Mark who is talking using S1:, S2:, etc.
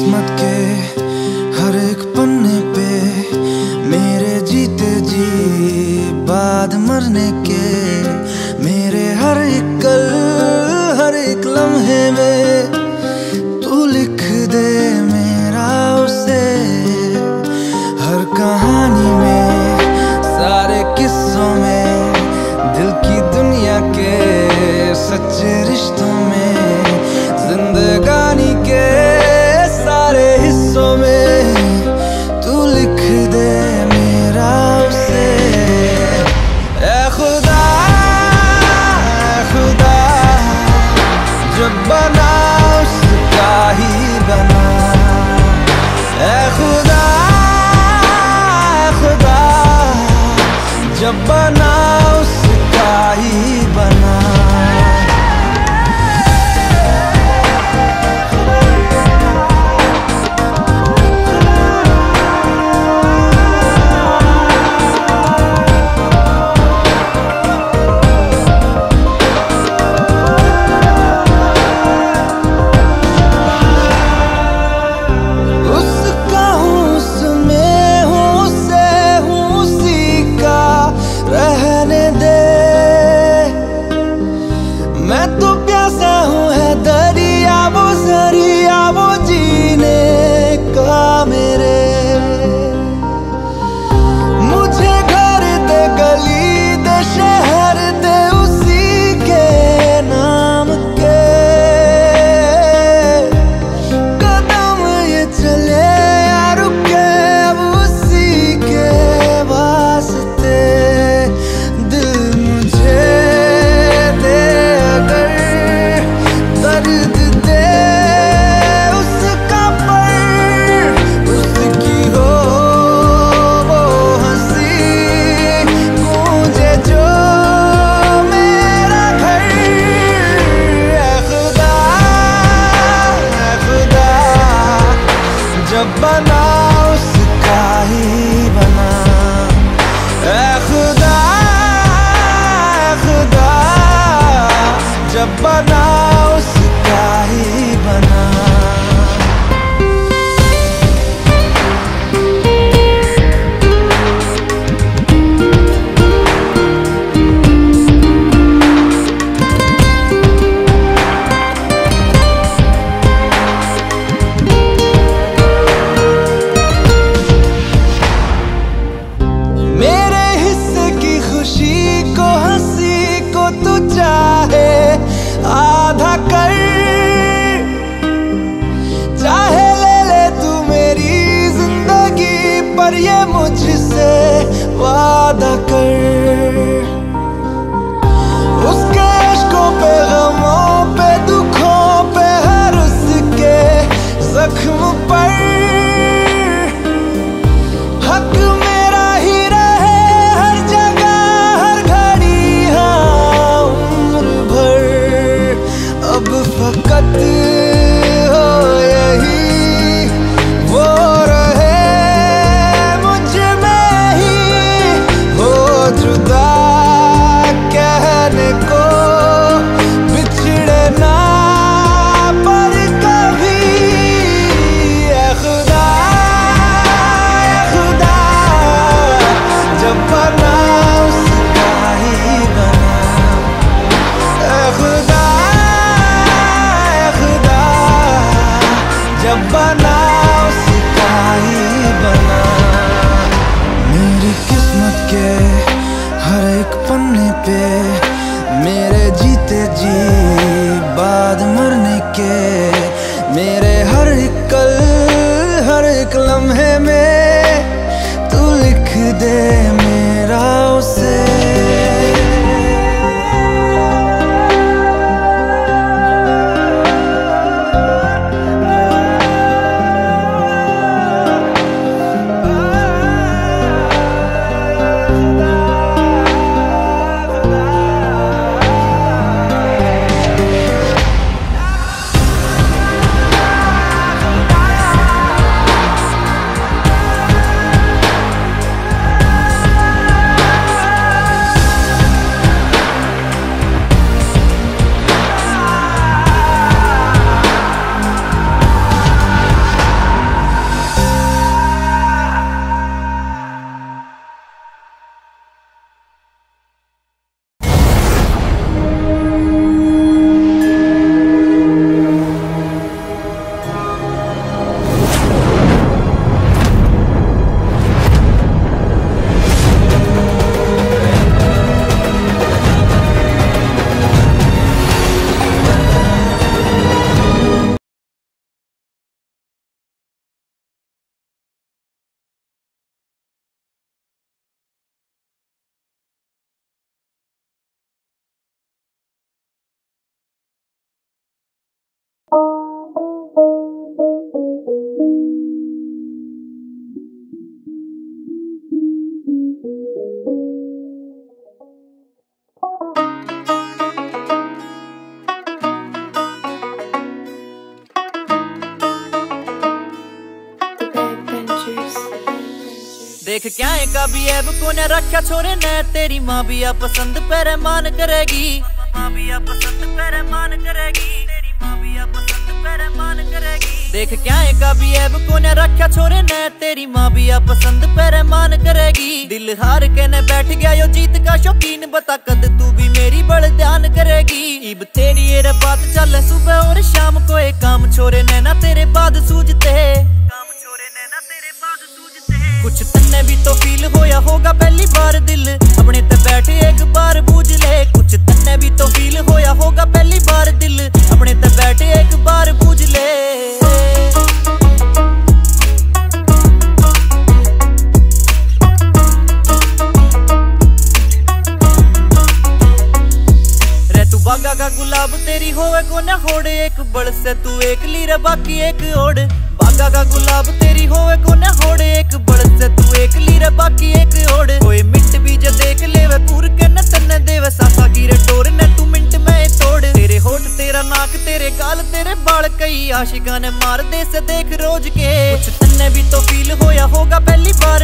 S1: किस्मत के हर एक पन्ने पे मेरे जीते जी बाद मरने के, मेरे हर एक कल हर एक लम्हे में तू लिख दे मेरा उसे। हर कहानी में सारे किस्सों में दिल की दुनिया के सच्चे रिश्तों में जिंदगानी के सारे हिस्सों में तू लिख दे मेरा उसे। ऐ खुदा जब बना उसका ही बना। ऐ खुदा जब बना उसका ही बना। मैं तो प्यासा हूँ है दरिया वो जीने का मेरे। मुझे घर दे गली दे शहर दे उसी के नाम के। कदम ये चले या रुके अब उसी के वास्ते। दिल मुझे जब बना उसका ही बना। ऐ खुदा जब बना उसका ही बना। तू चाहे आधा कर, चाहे ले ले तू मेरी जिंदगी, पर ये मुझसे वादा कर। उसके इश्कों पे गमों पे दुखों पे हर उसके जख्म पर हक मेरा ही रहे हर जगह हर घड़ी। हाँ उम्र भर अब फकत हो यही वो रहे मुझ में ही हो जुदा कहने को बिछड़े ना पर कभी। ऐ खुदा जब बना उसका ही बना। ऐ खुदा जब बना उसका ही बना। मेरी किस्मत के हर एक पन्ने पे मेरे जीते जी बाद मरने के, मेरे हर एक कल हर एक लम्हे में तू लिख दे मेरा उसे।
S2: देख क्या है का भी ऐब को न रखा छोरे ने, तेरी माँ भी आ पसंद पर मान करेगी, माँ भी आ पसंद पर मान करेगी, तेरी माँ भी आ पसंद पर मान करेगी। देख क्या है का भी ऐब को न रखा छोरे ने, तेरी माँ भी आ पसंद पर मान करेगी। दिल हार के न बैठ गया यो जीत का शौकीन, बता कद तू भी मेरी बड़ ध्यान करेगी। इब तेरी ये बात चल सुबह और शाम को, एक काम छोरे ने ना तेरे बाद सूझते, काम छोरे ने ना तेरे बाद सूझते। कुछ तन्ने भी तो फील होया होगा पहली बार, दिल अपने ते बैठ एक बार बूझ ले। कुछ तन्ने भी तो फील होया होगा पहली बार, दिल अपने ते बैठ एक बार बूझ ले। बागा का गुलाब तेरी होवे को न होड़, एक बड़ से तू एक लीर बाकी एक ओढ़। बागा का गुलाब तेरी होवे को न होड़, एक बड़ से तू एक लीर बाकी एक ओढ़। कोई मिंट भी जो देख लेवे पूर के न तन्ने देवे, सासा गिरे टोर ने तू मिंट में तोड़। तेरे होठ तेरा नाक तेरे गाल तेरे बाल, कई आशिका ने मार दे से देख रोज के। कुछ तन्ने भी तो फील होया होगा पहली बार,